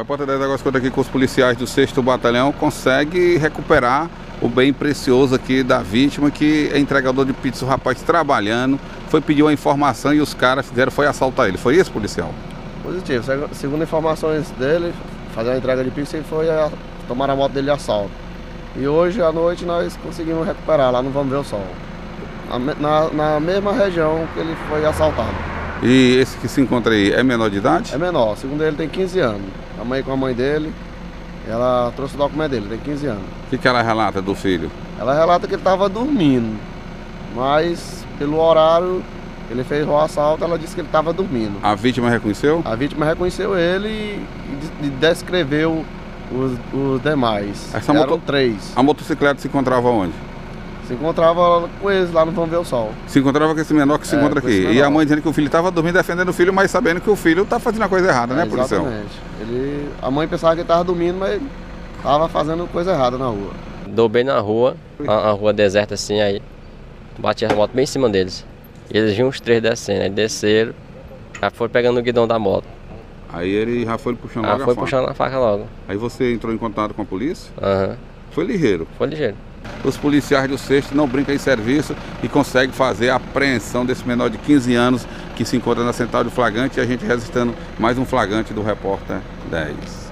repórter 10 agora conta aqui com os policiais do 6º Batalhão consegue recuperar o bem precioso aqui da vítima, que é entregador de pizza, o rapaz trabalhando, pediu a informação e os caras foi assaltar ele. Foi isso, policial? Positivo. Segundo informações dele, fazer a entrega de pizza e tomar a moto dele de assalto. E hoje à noite nós conseguimos recuperar lá no Vamos Ver o Sol, na mesma região que ele foi assaltado. E esse que se encontra aí é menor de idade? É menor, segundo ele tem 15 anos. A mãe com a mãe dele, ela trouxe o documento dele, tem 15 anos. O que ela relata do filho? Ela relata que ele estava dormindo, mas pelo horário ele fez o assalto, ela disse que ele estava dormindo. A vítima reconheceu? A vítima reconheceu ele e descreveu os demais. Eram 3. A motocicleta se encontrava onde? Se encontrava com eles lá no Vamos Ver o Sol. Se encontrava com esse menor que se encontra aqui. E a mãe dizendo que o filho estava dormindo, defendendo o filho, mas sabendo que o filho está fazendo a coisa errada, né, policial? Exatamente. A mãe pensava que ele estava dormindo, mas estava fazendo coisa errada na rua. Dou bem na rua, a rua deserta assim, aí bati a moto bem em cima deles. E eles viam os 3 descendo, aí desceram, já foram pegando o guidão da moto. Aí ele já foi puxando logo a faca? Foi puxando a faca logo. Aí você entrou em contato com a polícia? Aham. Foi ligeiro? Foi ligeiro. Os policiais do 6º não brincam em serviço e conseguem fazer a apreensão desse menor de 15 anos que se encontra na central de flagrante, e a gente registrando mais um flagrante do Repórter 10.